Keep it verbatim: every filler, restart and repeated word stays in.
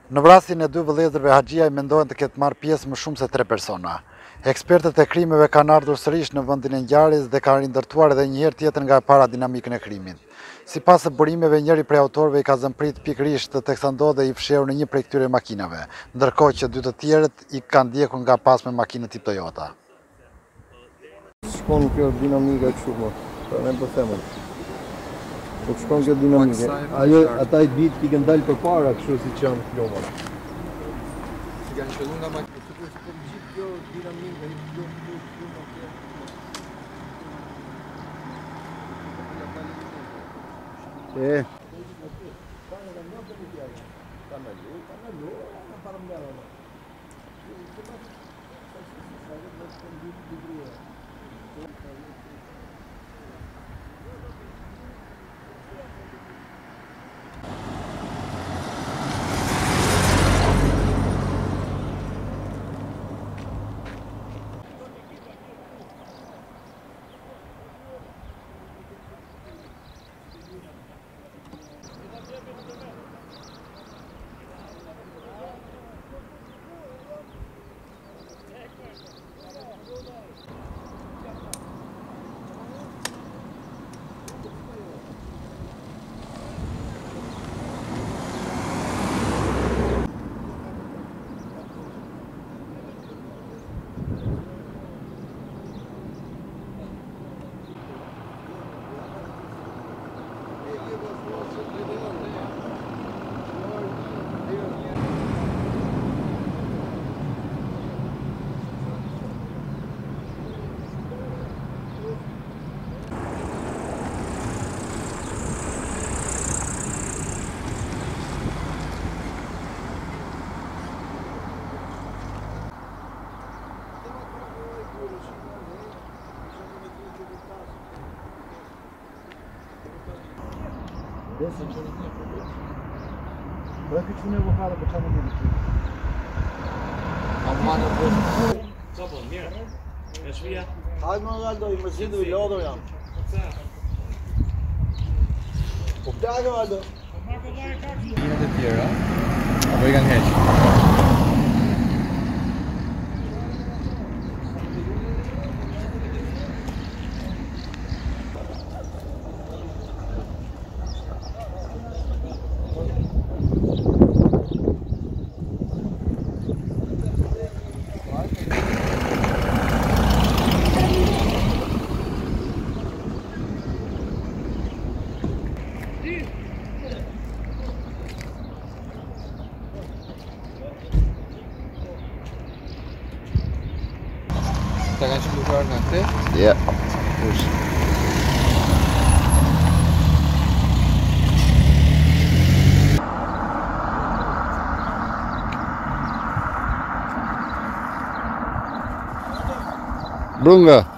Në vrasjen e dy vëllezërve Haxhiaj mendohen të ketë marrë pjesë më shumë se tre persona. Ekspertët e krimeve kanë ardhur sërish në vendin e ngjarjes dhe kanë rindërtuar edhe një herë tjetër nga e para dinamikën e krimit. Sipas burimeve, njëri prej autorëve i ka zëmprit pikërisht teksa ndodhe i fshehur në një prej këtyre makinave, ndërkohë që dy të tjerët i kanë ndjekur nga pasme makinë tip Toyota. Shkon kjo dinamika kështu më, pra ne po themën. Po shkon kjo dinamike. Ajo ata i ditë ti kanë dalë përpara kështu siç janë plomat. Si kanë qelluar nga makina, sikur të po gjithë kjo dinamike i kjo kjo E. Desce që një problem. Pra këtë që në vëhare për qanë në një të. A më manë në përë. Qa po, mirë? E shvija? Hajde më Aldo, i më zindu i lodhur jam. Po plako Aldo. Njët e tjera, apo i kanë heqë. Ta kanë që blukarë nga këte? Ja. Ush. Brunga.